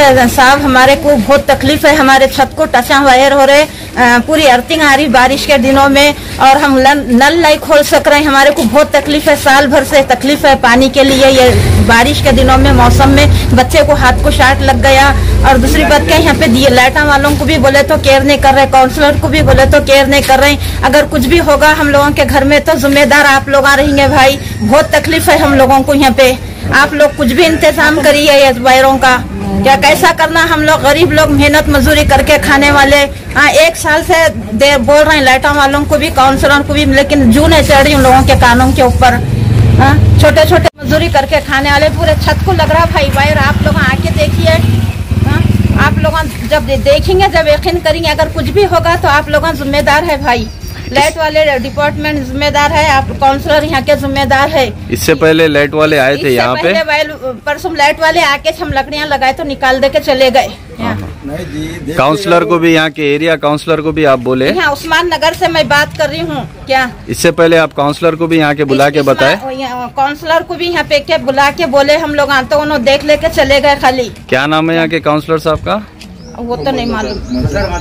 है साहब, हमारे को बहुत तकलीफ है। हमारे छत को टचा वायर हो रहे, पूरी अर्थिंग आ रही बारिश के दिनों में, और हम नल नहीं खोल सक रहे हैं। हमारे को बहुत तकलीफ है, साल भर से तकलीफ है पानी के लिए। ये बारिश के दिनों में मौसम में बच्चे को हाथ को शार्ट लग गया। और दूसरी बात क्या, यहाँ पे दिए लाइटा वालों को भी बोले तो केयर नहीं कर रहे, काउंसलर को भी बोले तो केयर नहीं कर रहे। अगर कुछ भी होगा हम लोगों के घर में तो जिम्मेदार आप लोग रहेंगे भाई। बहुत तकलीफ है हम लोगों को यहाँ पे। आप लोग कुछ भी इंतजाम करिए इस वायरों का। क्या कैसा करना, हम लोग गरीब लोग मेहनत मजदूरी करके खाने वाले। एक साल से बोल रहे हैं लाइटा वालों को भी, काउंसलर को भी, लेकिन जू नहीं चढ़ रही उन लोगों के कानों के ऊपर। छोटे छोटे मजदूरी करके खाने वाले पूरे छत को लग रहा भाई वायर। आप लोग आके देखिए, आप लोग जब देखेंगे, जब यकीन करेंगे। अगर कुछ भी होगा तो आप लोग जिम्मेदार है भाई। लाइट वाले डिपार्टमेंट जिम्मेदार है, आप काउंसलर यहाँ के जिम्मेदार है। इससे पहले लाइट वाले आए थे यहाँ पे? परसों लाइट वाले आके हम लकड़ियाँ लगाए तो निकाल दे के चले गए। काउंसलर को भी, यहाँ के एरिया काउंसलर को भी आप बोले? यहाँ उस्मान नगर से मैं बात कर रही हूँ। क्या इससे पहले आप काउंसलर को भी यहाँ के बुला के बताए? काउंसलर को भी यहाँ पे बुला के बोले हम लोग, तो उन्होंने देख लेके चले गए खाली। क्या नाम है यहाँ के काउंसलर साहब का? वो तो नहीं मालूम।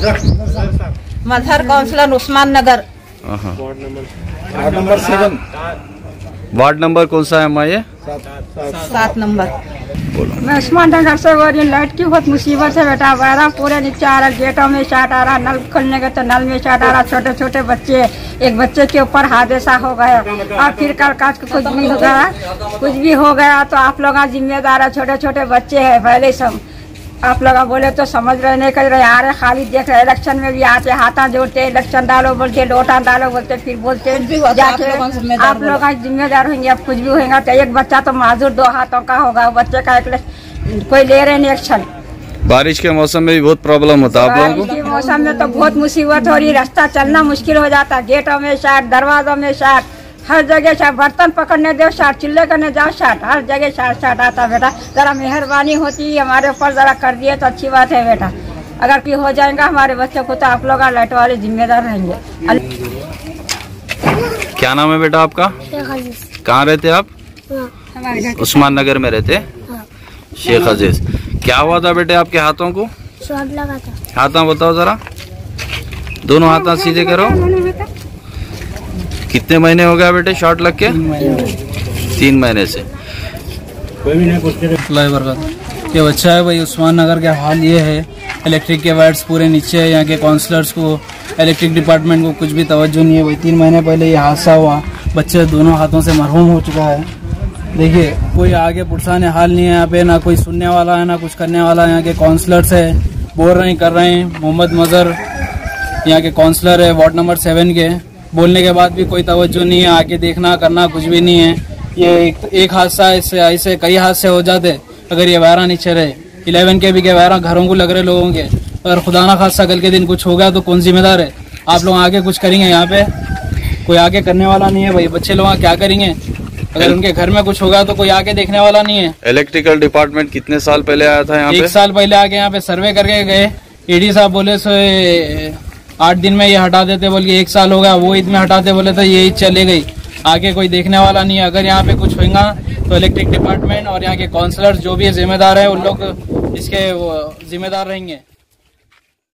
Mazhar councillor Usman Nagar, ward number 7। Ward number कौन सा है हमारा? ये 7 नंबर। मैं उस्मान नगर से बोल रही हूँ। लाइट की बहुत मुसीबत है बेटा। वायरा पूरे नीचे आ रहा, गेटों में शार्ट आ रहा, नल खोलने के तो नल में शार्ट आ रहा। छोटे छोटे बच्चे, एक बच्चे के ऊपर हादसा हो गया। और फिर कल काज कुछ भी हो गया तो आप लोग जिम्मेदार है। छोटे छोटे बच्चे है पहले सब। आप लोग बोले तो समझ रहे नहीं कर रहे, आ रहे खाली देख रहे। इलेक्शन में भी आते, हाथा जोड़ते, इलेक्शन डालो बोलते, लोटा डालो बोलते, फिर बोलते जाके आप लोग जिम्मेदार होंगे। अब कुछ भी होगा तो एक बच्चा तो माजूर 2 हाथों का होगा, बच्चे का कोई ले रहे नहीं एक्शन। बारिश के मौसम में भी बहुत प्रॉब्लम होता है आप लोगों को? बारिश के मौसम में तो बहुत मुसीबत हो रही, रास्ता चलना मुश्किल हो जाता। गेटों में शार्ट, दरवाजों में शार्ट, हर जगह शार्ट। बर्तन पकड़ने दो शार्ट, चूल्हे करने जाओ शार्ट, हर जगह शार्ट आता बेटा। जरा मेहरबानी होती हमारे ऊपर, जरा कर दिए तो अच्छी बात है बेटा। अगर कोई हो जाएगा हमारे बच्चों को तो आप लोग लाइट वाले जिम्मेदार रहेंगे। क्या नाम है बेटा आपका? कहाँ रहते आप? उस्मान नगर में रहते? शेख अजीज। क्या हुआ था बेटे आपके हाथों को? शॉट लगा था। हाथ बताओ जरा, दोनों हाथ सीधे करो। कितने महीने हो गया बेटे शॉट लग के? 3 महीने से। ये बच्चा है भाई। उस्मान नगर का हाल ये है, इलेक्ट्रिक के वायर्स पूरे नीचे है। यहाँ के काउंसलर्स को, इलेक्ट्रिक डिपार्टमेंट को कुछ भी तवज्जो नहीं है भाई। 3 महीने पहले ये हादसा हुआ, बच्चे दोनों हाथों से मरहूम हो चुका है। देखिए कोई आगे पुरसाने हाल नहीं है यहाँ पे, ना कोई सुनने वाला है ना कुछ करने वाला है। यहाँ के काउंसलर्स है, बोल रहे हैं कर रहे हैं। मोहम्मद मजहर यहाँ के काउंसलर है वार्ड नंबर 7 के। बोलने के बाद भी कोई तवज्जो नहीं है, आके देखना करना कुछ भी नहीं है। ये एक हादसा इससे ऐसे कई हादसे हो जाते अगर ये वायरा नीचे रहे। 11 के भी के वायरा घरों को लग रहे लोगों के। अगर खुदा ना खासा कल के दिन कुछ हो गया तो कौन जिम्मेदार है? आप लोग आगे कुछ करेंगे? यहाँ पे कोई आगे करने वाला नहीं है भाई। बच्चे लोग क्या करेंगे? अगर उनके घर में कुछ होगा तो कोई आगे देखने वाला नहीं है। इलेक्ट्रिकल डिपार्टमेंट कितने साल पहले आया था यहाँ पे? 1 साल पहले आके यहाँ पे सर्वे करके गए। ईडी साहब बोले 8 दिन में ये हटा देते, बोल के 1 साल हो गया। वो ईद में हटाते बोले तो ये ईद चले गई। आगे कोई देखने वाला नहीं है। अगर यहाँ पे कुछ होगा तो इलेक्ट्रिक डिपार्टमेंट और यहाँ के काउंसलर जो भी जिम्मेदार है उन लोग इसके जिम्मेदार रहेंगे।